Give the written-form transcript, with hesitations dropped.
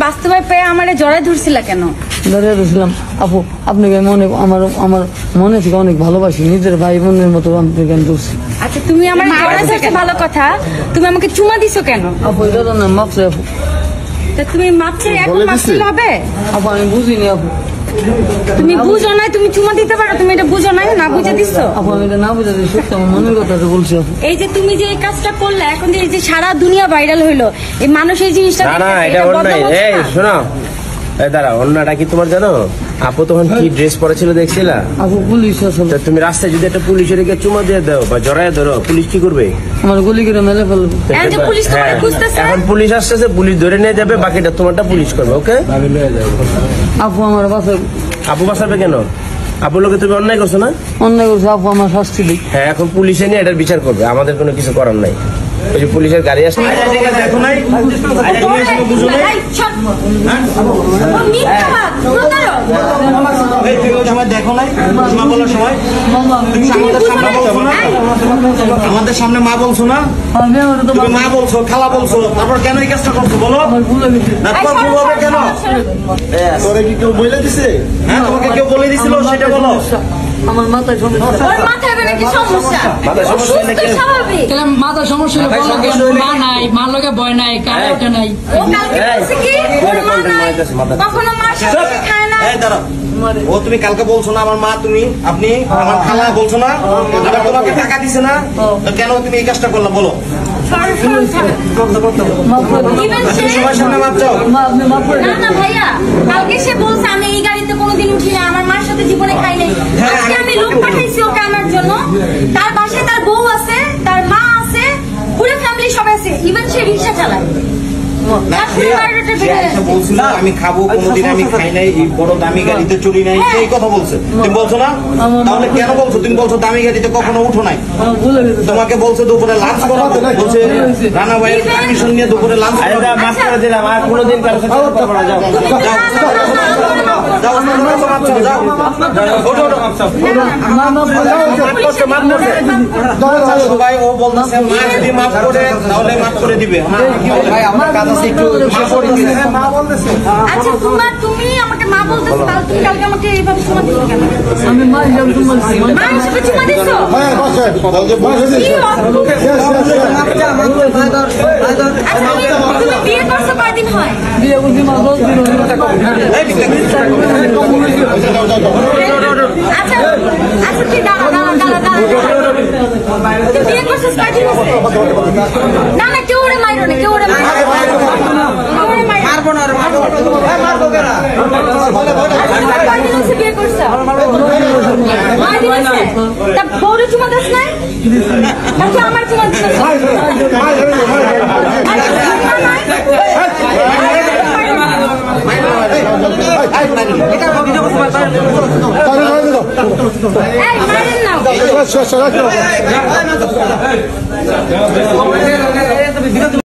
বাস্তবে পেয়ে আমারে জড়াই ধরছিলা কেন? জড়াই ধরছিলাম আপু, আপনাকে আমি অনেক আমার মনে থেকে অনেক ভালোবাসি, নিজের ভাই বোনের মতো আপনাকে আমি ধরছি। আচ্ছা তুমি আমার জড়াই ধরছো ভালো কথা, তুমি আমাকে চুমা দিছো কেন? আপু এটা না মাপ চাই আপু। তা তুমি মাপ চাই এখন মাপ দিলে হবে? আপু আমি বুঝিনি আপু। তুমি বুঝো নাই, তুমি চুমা দিতে পারো, তুমি এটা বুঝো নাই, না বুঝে দিছো? আপু আমি এটা না বুঝে সত্যি আমার মনের কথাটা বলছি আপু। এই যে তুমি যে এই কাজটা করলে, এখন এই যে সারা দুনিয়া ভাইরাল হইলো, এই মানুষ এই জিনিসটা না এটা অন্যায়। এই শোনো, দাঁড়া, অন্যটা কি তোমার জানো? আপু তখন কি ড্রেস পরেছিল দেখছিলা? আপু পুলিশ আসলে। তুমি রাস্তায় যদি একটা পুলিশের চুমা দিয়ে দাও বা জড়ায় ধরো, পুলিশ কি করবে? আমার গুলি করে মেলে ফেলবে। এখন পুলিশ আসতেছে, পুলিশ ধরে নিয়ে যাবে, বাকিটা তোমারটা পুলিশ করবে। ওকে আপু আমার বাসায়। আপু বাঁচাবে কেন? আপুর লোকে তুমি অন্যায় করছো না? অন্যায় করছে আপু, আমার শাস্তি দিই। হ্যাঁ, এখন পুলিশে নিয়ে এটার বিচার করবে, আমাদের কোনো কিছু করার নাই। ওই যে পুলিশের গাড়ি আসছে, দেখো নাই বুঝো নাই। দেখো নাই মা বলার সময় আমাদের সামনে মা বলছো না, তুমি মা বলছো, খালা বলছো, তারপর কেন এই কাজটা করছো বলো? কেন তোরে কি কেউ বলে দিছে? হ্যাঁ, তোমাকে কেউ বলে দিছিল সেটা বলো। আমার মাথায় সমস্যা। মাথায় সমস্যা মা নাই, মার লগে ভয় নাই, কারো ওঠে নাই। ও তুমি কালকে বলছো না আমার মা, তুমি আপনি আমার খালা বলছো না, আবার তোমাকে টাকা দিছে না, কেন তুমি এই কাজটা করলা বলো? কালকে সে বলছে আমি এই গাড়িতে কোনোদিন উঠি না, আমার মার সাথে জীবনে খাই নাই। আজকে আমি লোক পাঠাইছি ওকে আনার জন্য, তার বাসায় তার বউ আছে, তার মা আছে, পুরো ফ্যামিলি সবাই আছে, ইভেন সে রিক্সা চালায়। আমি খাবো, কোনোদিন আমি খাই নাই, এই বড় দামি গাড়িতে চড়ি নাই, এই কথা বলছে। তুমি বলছো না, তাহলে কেন বলছো? তুমি বলছো দামি গাড়িতে কখনো উঠো নাই। তোমাকে বলছে দুপুরে লাঞ্চ করাবো, বলছে রানা ভাইয়ের পারমিশন নিয়ে দুপুরে লাঞ্চ মাফ করে দিলাম, আর কোনোদিন কারো সাথে কথা বলা যাও। সবাই ও বলতেছে মা যদি মাফ করে তাহলে মাফ করে দিবে। আমার কাজ আছে একটু। আচ্ছা তুমি আমাকে মা বলতেছো, তাহলে তুমি কালকে আমাকে এইভাবে চুমা দিছো কেন? আমি মা হিসাবে চুমা দিছি। মা হিসাবে চুমা দিছো? তুমি বিয়ে করছো কয়দিন হয়? বিয়ে করছি মা 10 দিন হলো। আচ্ছা তুই দাঁড়া। তুই বিয়ে করছিস কয়দিন হচ্ছে? না কেউ ওরে মাইরো না, কেউ ওরে মারবো না, মারবো কেন? কয়দিন হচ্ছে বিয়ে করছো? 9 দিন হচ্ছে। তা বউরে চুমা দিস নাই? নাকি আমার চুমা দিস? মারেন না।